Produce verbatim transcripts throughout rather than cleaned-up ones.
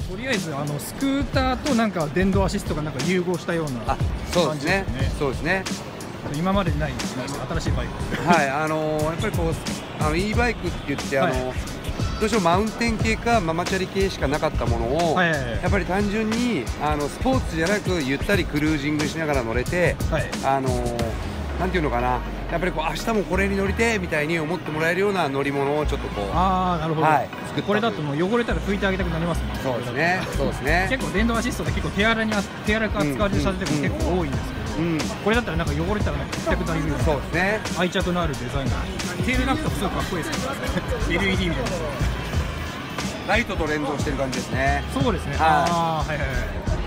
とりあえずあのスクーターとなんか電動アシストがなんか融合したような感じですね。 そうですね。 今までにない新しいバイク。 はい、あのー、やっぱりこうあの e バイクって言ってあのー、はい、どうしてもマウンテン系かママチャリ系しかなかったものを、はいはいはい、やっぱり単純にあのスポーツじゃなくゆったりクルージングしながら乗れて、はい、あのー、なんていうのかな、やっぱりこう明日もこれに乗りてみたいに思ってもらえるような乗り物をちょっとこう、 ああなるほど、はい、作った。これだともう汚れたら拭いてあげたくなりますね。 そうですね。そうですね。 結構電動アシストで結構手荒に手荒く扱われる車でも結構多いんですけど、うんうん、これだったらなんか汚れたらなんか拭きたくなるような、そうですね、愛着のあるデザインが。テールランプとかすごくかっこいいですね。エルイーディー みたいな。 ライトと連動してる感じですね。 そうですね。はい、ああはいはいはい。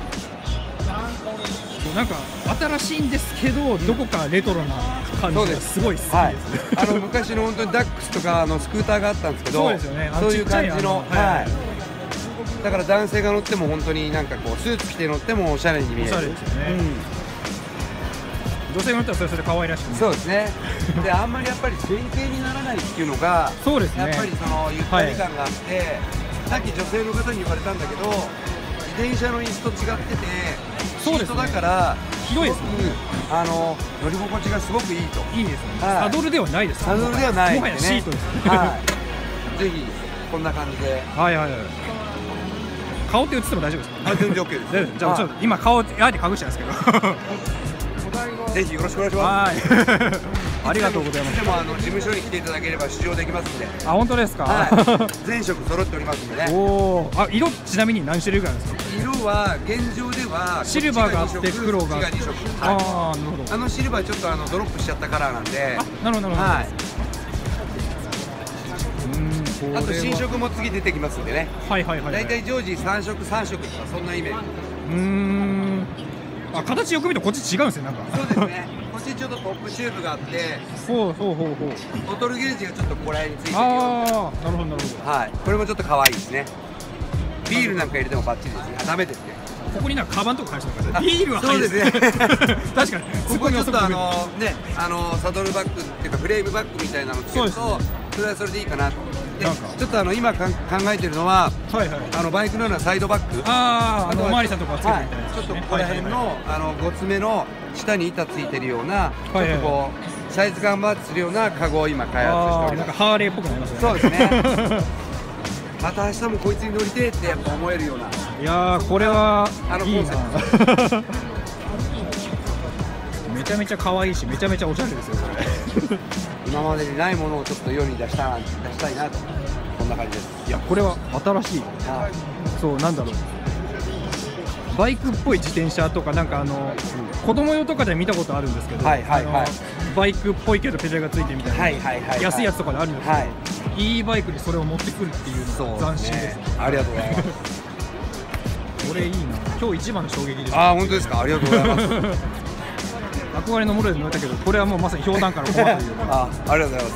なんか新しいんですけど、うん、どこかレトロな感じがすごい好きです、はい、 あの昔の本当にダックスとかあのスクーターがあったんですけど、 そうですよね、 そういう感じの、はいはい、だから男性が乗っても本当になんかこうスーツ着て乗ってもおしゃれに見える。おしゃれですよね、 うん、女性が乗ったらそれそれ可愛らしく、 そうですね。であんまりやっぱり前傾にならないっていうのがそうですね、 やっぱりそのゆったり感があって、はい、さっき女性の方に言われたんだけど自転車の椅子と違っててシートだから広いですね。 あの乗り心地がすごくいいと。 いいですね。サドルではないです。 サドルではない。 もはやシートです。 はい。ぜひこんな感じで。 はいはいはい。顔って映っても大丈夫ですか？ あ、全然 OK です。 じゃあちょっと今顔あえて隠してますけど。 ぜひよろしくお願いします。 はい。ありがとうございます。 でもあの事務所に来ていただければ試乗できますので。 あ、本当ですか？ はい。全色揃っておりますのでね。 おお。あ、色ちなみに何種類ぐらいですか？ 色は現状ではシルバーがあって黒があって。 ああ、なるほど。あのシルバーちょっとあのドロップしちゃったカラーなんで。 あ、なるほどなるほど。はい。 うん。あと新色も次出てきますんでね。 はいはいはい。 だいたい常時三色三色とかそんなイメージ。 うーん。あ、形よく見るとこっち違うんですよなんか。 そうですね。こっちちょっとトップチューブがあって、 ほうほうほうほう。 ボトルゲージがちょっとここら辺についてるよ。 ああ、なるほどなるほど。 はい。これもちょっと可愛いですね。ビールなんか入れてもバッチリですね。ダメですね。 ここになんかカバンとか返してるから、ビールは入る。 そうですね。 確かに。 ここにちょっとあのね、あのサドルバッグっていうかフレームバッグみたいなのつけると、それはそれでいいかなと。で、ちょっとあの今考えてるのは、あのバイクのようなサイドバッグ。 ああ、あのおまわりさんとかつけてみたいな。 ちょっとここら辺のあのごつめの下に板ついてるような、ちょっとこうサイズ感マッチするようなカゴを今開発しております。 なんかハーレーっぽくなりますね。 そうですね。また明日もこいつに乗りてえってやっぱ思えるような。 いやーこれはいいな。めちゃめちゃ可愛いしめちゃめちゃおしゃれですよこれ。 今までにないものをちょっと世に出した出したいなと、こんな感じです。 いやこれは新しい。そうなんだろう。バイクっぽい自転車とかなんかあの、うん、子供用とかで見たことあるんですけど、はいはいはい、バイクっぽいけどペダルがついてみたいな安いやつとかであるんですけど、はい、e バイクにそれを持ってくるっていうのが斬新です。 ありがとうございます。 これいいな。今日一番の衝撃です。 ああ本当ですか。ありがとうございます。 憧れのモデルに乗れたけど、これはもうまさに氷段下の駒というか。 あ、ありがとうございます。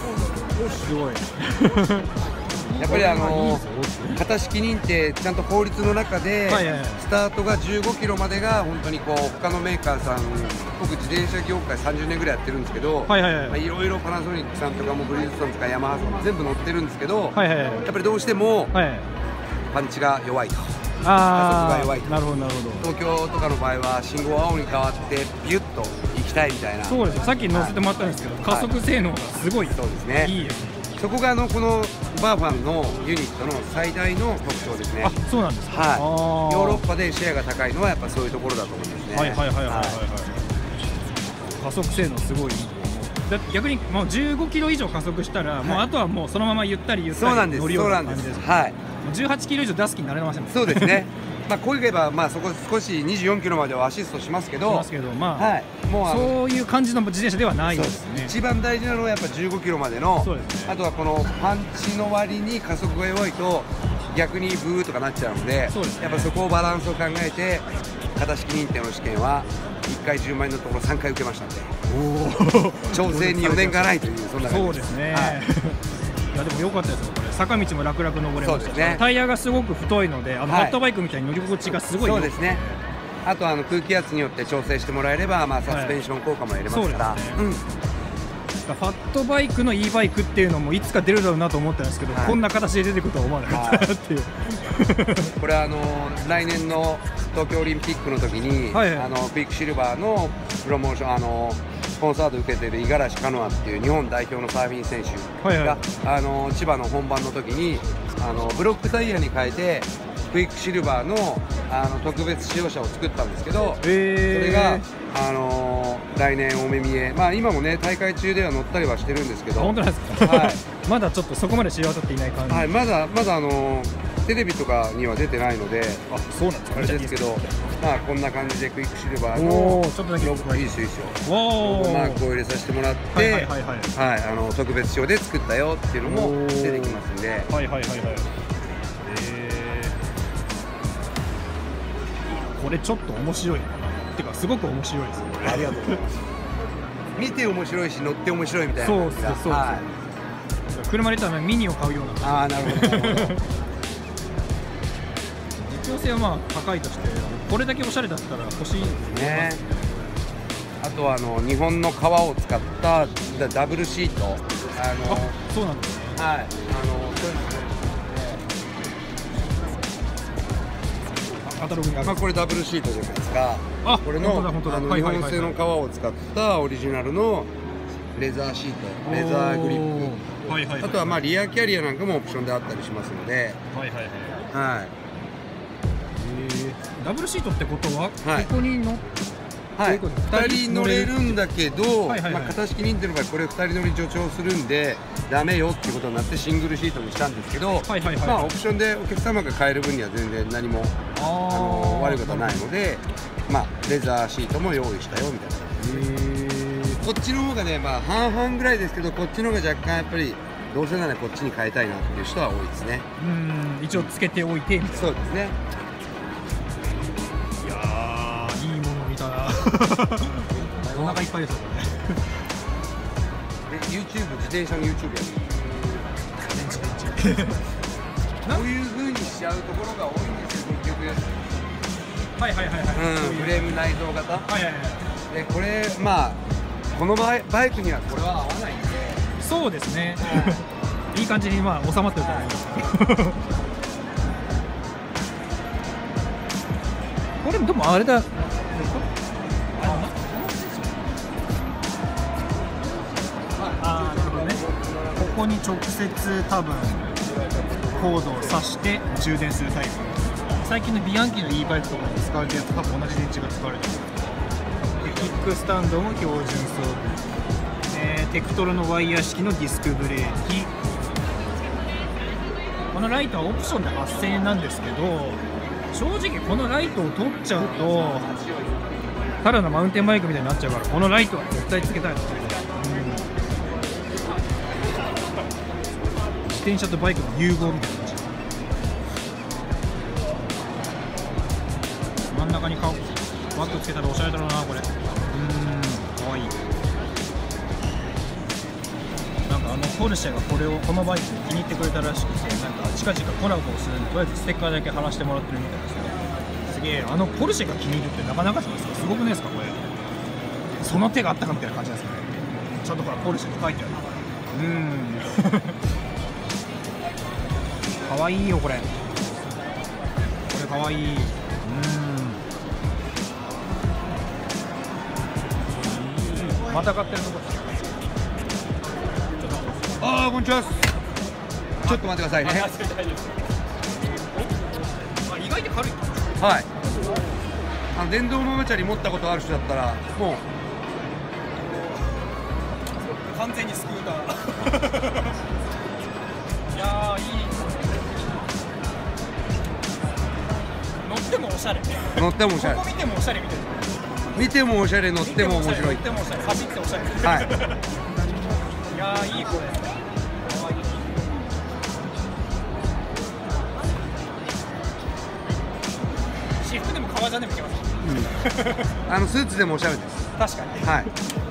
すごい。 やっぱりあの型式認定ちゃんと法律の中でスタートがじゅうごキロまでが本当にこう他のメーカーさん、僕自転車業界さんじゅうねんぐらいやってるんですけど、いろいろパナソニックさんとかもブリヂストンとかヤマハさんも全部乗ってるんですけど、やっぱりどうしてもパンチが弱いと。加速が弱いと。なるほどなるほど。東京とかの場合は信号青に変わってビュッと行きたいみたいな。 そうですよ。さっき乗せてもらったんですけど、加速性能がすごい。 そうですね。いいです。そこがあのこのバーファンのユニットの最大の特徴ですね。 あ、そうなんですか。 はい。ヨーロッパでシェアが高いのはやっぱそういうところだと思うんですね。 はいはいはいはいはいはい。加速性能すごい。だ逆にもうじゅうごキロ以上加速したら、もうあとはもうそのままゆったりゆったり乗るような感じです。はい。じゅうはちキロ以上出す気になれません。 そうですね。まあこう言えばまあそこ少しにじゅうよんキロまではアシストしますけど、 しますけどまあ、はい、もうそういう感じの自転車ではないですね。 一番大事なのはやっぱじゅうごキロまでの、ね、あとはこのパンチの割に加速が弱いと逆にブーとかなっちゃうので、やっぱそこをバランスを考えて型式認定の試験はいっかいじゅうまんえんのところさんかい受けましたんで、調整に余念がないというそんな感じです。そうですね。はい、 いやでも良かったですよこれ。坂道も楽々登れましたし、ね、タイヤがすごく太いので、あのマットバイクみたいに乗り心地がすごい。 そうですね。あとあの空気圧によって調整してもらえれば、まあサスペンション効果も得れますから。 ファットバイクの e バイクっていうのもいつか出るだろうなと思ったんですけど、はい、こんな形で出てくるとは思わなかったなっていう、はい、 これはあの来年の東京オリンピックの時に、はいはい、あのクイックシルバーのプロモーション、あのスポンサード受けてる五十嵐カノアっていう日本代表のサーフィン選手が、はいはい、あの千葉の本番の時にあのブロックタイヤに変えてクイックシルバー の, あの特別使用車を作ったんですけど、えー、それが、あのー、来年お目見え、まあ、今もね大会中では乗ったりはしてるんですけど、 本当なんですか、はい、まだちょっとそこまで知り渡っていない感じ、 はい、まだまだ、あのー、テレビとかには出てないので、 あ、そうなんですか、 あれですけど、まあ、こんな感じでクイックシルバーのちょっとだけいいですよ、いいですよ、ロゴマークを入れさせてもらって、特別仕様で作ったよっていうのも出てきますんで。はいはいはいはい、 これちょっと面白いなってかすごく面白いですね。 ありがとうございます。見て面白いし乗って面白いみたいな。 そうですそうです、はい、車で言ったらミニを買うような。 ああ、なるほどなるほど。 実用性はまあ高いとして、これだけおしゃれだったら欲しいね。 あとはあの日本の革を使ったダブルシート、あのあ、そうなんですね。 はい、あのまあこれダブルシートじゃないですか。 あ、 これの日本製の革を使ったオリジナルのレザーシート、レザーグリップ、はいはいはい、あとはまあリアキャリアなんかもオプションであったりしますので、はいはいはい、はい、 ダブルシートってことは、はい、ここに乗ってはい、ふたり乗れるんだけど、型式認定の場合これふたり乗り助長するんでダメよっていうことになってシングルシートにしたんですけど、まあオプションでお客様が買える分には全然何もあの悪いことはないので、まあレザーシートも用意したよみたいな感じです。こっちの方がね、まあ半々ぐらいですけど、こっちの方が若干やっぱりどうせならこっちに変えたいなっていう人は多いですね。 うん、一応つけておいてみたいな。 そうですね。 お腹いっぱいですよこれ。で YouTube、 自転車の YouTube やる。こういう風にしちゃうところが多いんですよ結局。 はいはいはいはい、 うん、フレーム内蔵型、 はいはいはい、 でこれまあこのバイ、バイクにはこれは合わないんで。 そうですね、いい感じにまあ収まってると思います。これでもあれだ、あー、なるほどね。ここに直接多分コードを挿して充電するタイプ。最近のビアンキの e バイクとかに使われてるやつと多分同じ電池が使われてる。でキックスタンドも標準装備、えー、テクトロのワイヤー式のディスクブレーキ。このライトはオプションではっせんえんなんですけど、正直このライトを取っちゃうとただのマウンテンバイクみたいになっちゃうから、このライトは絶対つけたいですね。自転車とバイクの融合みたいな感じ。真ん中に顔バッグつけたらおしゃれだろうなこれ。うーん、かわいい。なんかあのポルシェがこれをこのバイク気に入ってくれたらしくて、なんか近々コラボをするんで、とりあえずステッカーだけ貼らせてもらってるみたいですね。すげえ、あのポルシェが気に入るってなかなかじゃないですか。すごくないですかこれ。その手があったかみたいな感じなんですかね。ちゃんとほらポルシェって書いてある。うーんかわいいよこれ。これかわいい。うーん。また買ってるとこです。 ああ、こんにちは。ちょっと待ってくださいね。 あ、意外と軽い。 はい。あの電動ママチャリ持ったことある人だったらもう完全にスクーター。いやー、いい。乗ってもおしゃれ。 乗ってもおしゃれ。 ここ見てもおしゃれみたいな。 見てもおしゃれ、乗っても面白い。 乗ってもおしゃれ、走っておしゃれ。 はい。 いやー、いいこれ。私服でも革ジャンでもいけます。 うん、あのスーツでもおしゃれです。 確かに。 はい。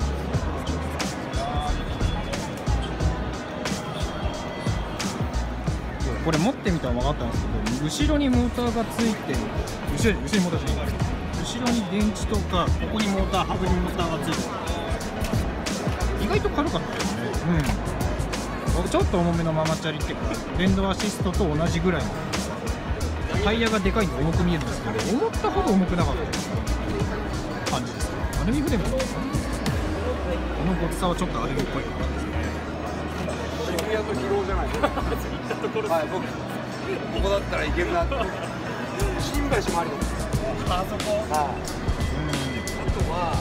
これ持ってみたら分かったんですけど、後ろにモーターがついてる。後ろに後ろにモーターついてる。後ろに電池とか、ここにモーター、ハブにモーターがついてる。 意外と軽かったですね。うん、ちょっと重めのママチャリっていうか電動アシストと同じぐらいのタイヤがでかいんで重く見えるんですけど、思ったほど重くなかった感じですね。アルミフレームですか。このごつさはちょっとアルミっぽい感じですね。 渋谷と広尾じゃないですか。はい、僕ここだったらいけるなって。新橋もありです。 あそこ。 はい。あとは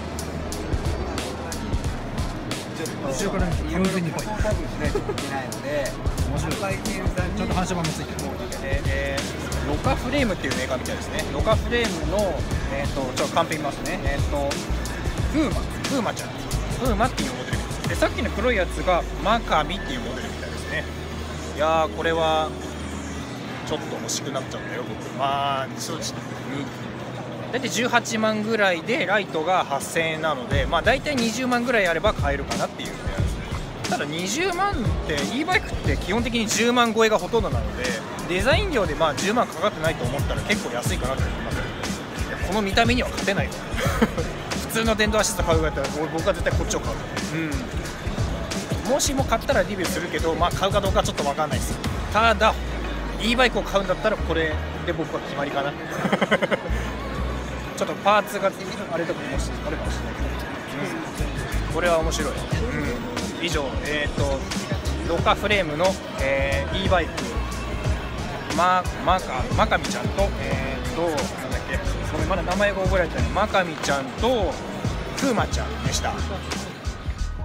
ちょっと後ろから見て完全に多分しないといけないので、 面白い。ちゃんと反射板もついてる。 えー、ロカフレームっていうメーカーみたいですね。ロカフレームの、えー、とちょっとカンペ見ますね。えっ、ー、とフーマフーマちゃんフーマっていうモデルで、さっきの黒いやつがマカミっていうモデルみたいですね。いやー、これはちょっと欲しくなっちゃったよ僕。まあそうですね、大体じゅうはちまんぐらいでライトがはっせんえんなので、まあ大体にじゅうまんぐらいあれば買えるかなっていう値段ですね。ただにじゅうまんって e バイクって基本的にじゅうまん超えがほとんどなので、デザイン料でまあじゅうまんかかってないと思ったら結構安いかなと思います。この見た目には勝てない普通の電動アシスト買うぐらいだったら僕は絶対こっちを買う、うん、もしも買ったらリビューするけど、まあ買うかどうかちょっと分かんないです。ただ e バイクを買うんだったらこれで僕は決まりかなちょっとパーツがあれとかもしあるかもしれないけど、うん、これは面白い、うん、以上、えー、とロカフレームの、えー、e バイクママカマカミちゃんと、えー、となんだっけ、それまだ名前が覚えられてない、マカミちゃんとクーマちゃんでした。